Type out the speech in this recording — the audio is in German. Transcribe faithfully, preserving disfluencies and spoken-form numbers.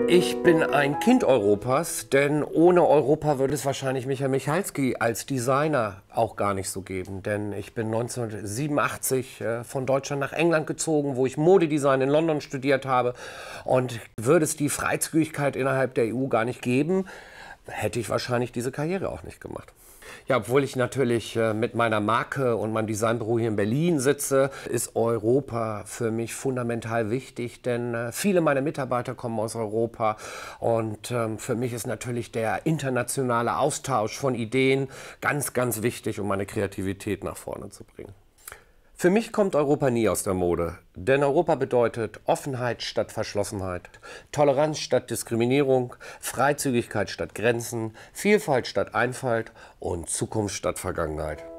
Ich bin ein Kind Europas, denn ohne Europa würde es wahrscheinlich Michael Michalski als Designer auch gar nicht so geben. Denn ich bin neunzehnhundertsiebenundachtzig äh, von Deutschland nach England gezogen, wo ich Modedesign in London studiert habe. Und würde es die Freizügigkeit innerhalb der E U gar nicht geben, hätte ich wahrscheinlich diese Karriere auch nicht gemacht. Ja, obwohl ich natürlich äh, mit meiner Marke und meinem Designbüro hier in Berlin sitze, ist Europa für mich fundamental wichtig, denn äh, viele meiner Mitarbeiter kommen aus Europa und ähm, für mich ist natürlich der internationale Austausch von Ideen ganz, ganz wichtig, um meine Kreativität nach vorne zu bringen. Für mich kommt Europa nie aus der Mode, denn Europa bedeutet Offenheit statt Verschlossenheit, Toleranz statt Diskriminierung, Freizügigkeit statt Grenzen, Vielfalt statt Einfalt und Zukunft statt Vergangenheit.